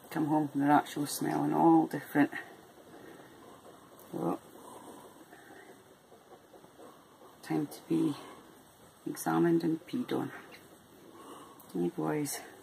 come home and they're actually smelling all different. Well, time to be examined and peed on. Hey boys.